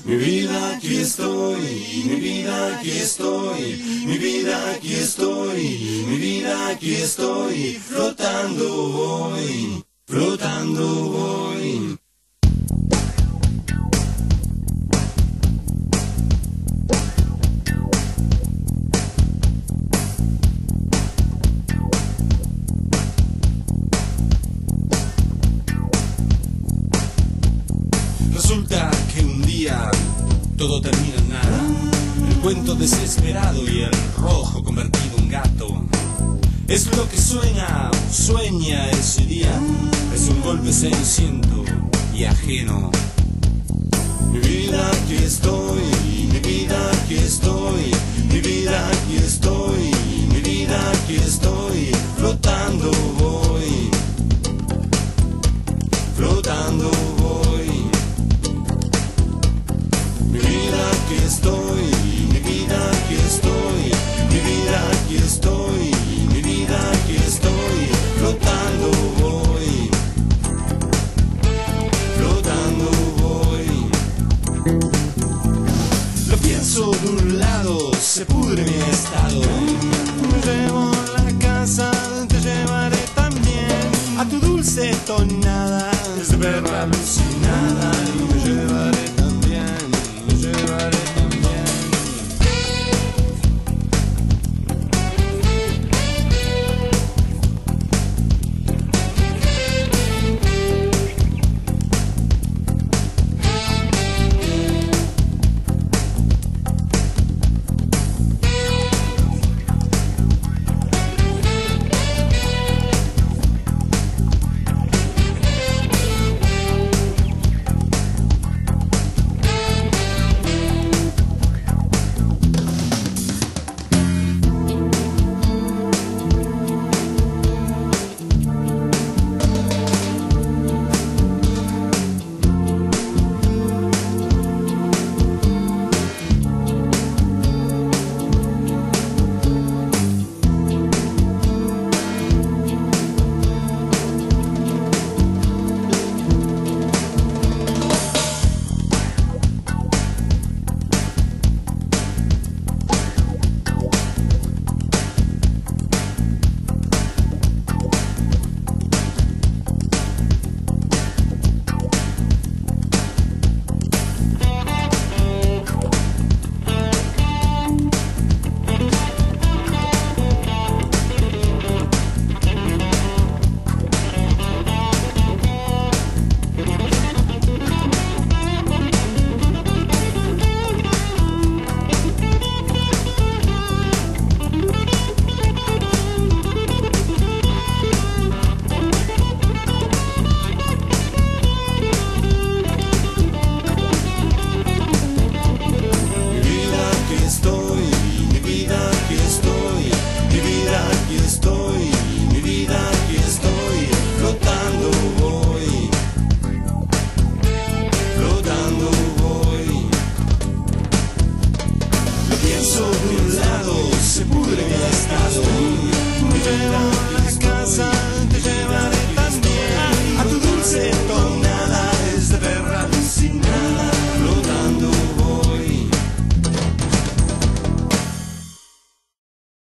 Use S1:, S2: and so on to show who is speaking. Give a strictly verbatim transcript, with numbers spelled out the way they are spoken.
S1: Mi vida aquí estoy, mi vida aquí estoy, mi vida aquí estoy, mi vida aquí estoy, flotando voy, flotando voy.
S2: Resulta que un día todo termina en nada. El cuento desesperado y el rojo convertido en gato. Es lo que sueña, sueña ese día. Es un golpe ceniciento y ajeno.
S1: Mi vida aquí estoy, mi vida aquí estoy, mi vida aquí estoy, mi vida aquí estoy, flotando voy, flotando voy. Mi vida aquí estoy, mi vida aquí estoy, mi vida aquí estoy, mi vida aquí estoy, flotando voy, flotando voy.
S2: Lo pienso de un lado, se pudre mi estado.
S1: Me llevo a la casa, te llevaré también a tu dulce tonada, es verdad alucinada, y me llevaré también, me llevaré también. Se pudre mi estado. Me llevo a la casa, te llevaré también a tu dulce